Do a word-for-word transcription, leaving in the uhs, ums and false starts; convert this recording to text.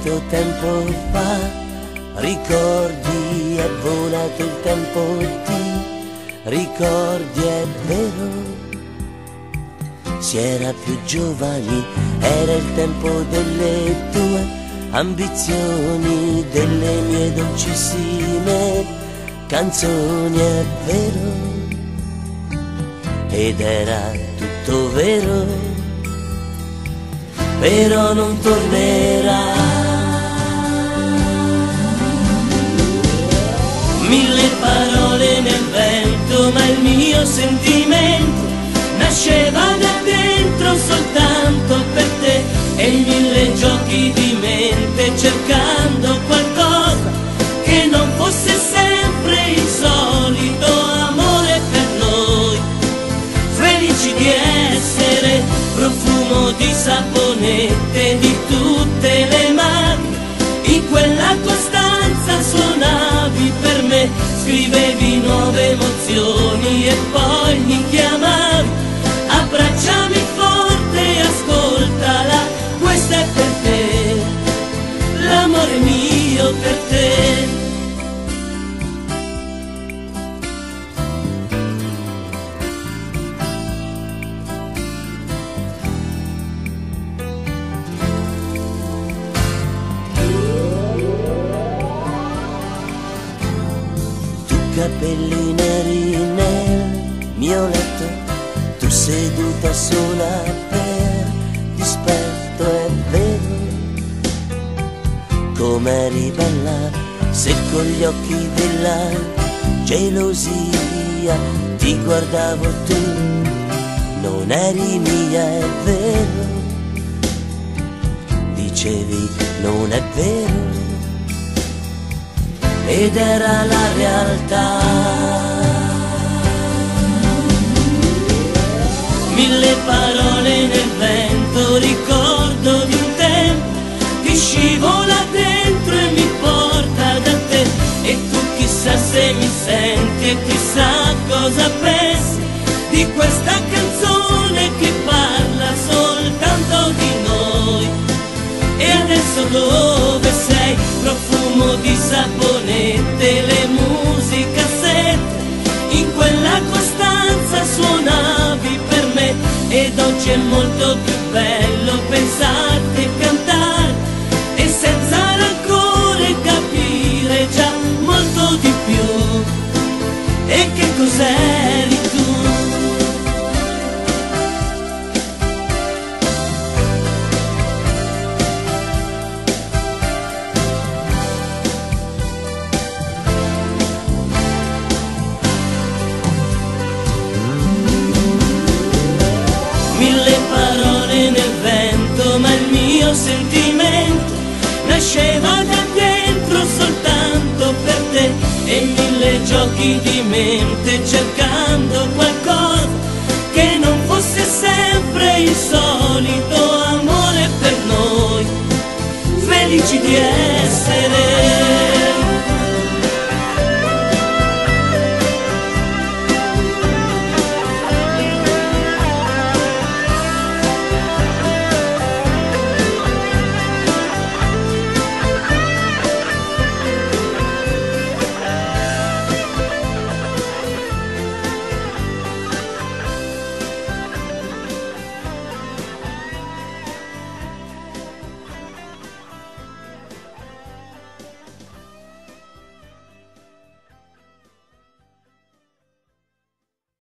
tanto tempo fa, ricordi, è volato il tempo, ti ricordi, è vero. Si era più giovani, era il tempo delle tue ambizioni, delle mie dolcissime canzoni, è vero. Ed era tutto vero, però non tornerà. Mille parole nel vento, ma il mio sentimento nasceva da dentro soltanto per te, e mille giochi di mente cercando qualcosa che non fosse sempre il solito amore per noi. Felici di essere profumo di saponette di tutte le mani, in quella tua stanza suonavi per me, scrivevi nuove emozioni e poi mi chiamavi. Abbracciami forte, ascoltala, questa è per te, l'amore mio per te. Tu capelli neri nel mio letto, tu seduta sola per dispetto, è vero. Com'eri bella se con gli occhi della gelosia ti guardavo, tu non eri mia, è vero. Dicevi non è vero, ed era la realtà. Mille parole nel vento, ricordo di un tempo che scivola dentro e mi porta da te. E tu chissà se mi senti e chissà cosa pensi di questa canzone che parla soltanto di noi. E adesso dove sei? Profumo di saponette, le musicassette, in quella tua stanza suonavi per me. Ed oggi è molto più bello pensarti e cantare, e senza rancore capire già molto di più. E che cos'eri tu? Mille parole nel vento, ma il mio sentimento nasceva da dentro soltanto per te, e mille giochi di mente cercando qualcosa che non fosse sempre il solito amore per noi. Felici di essere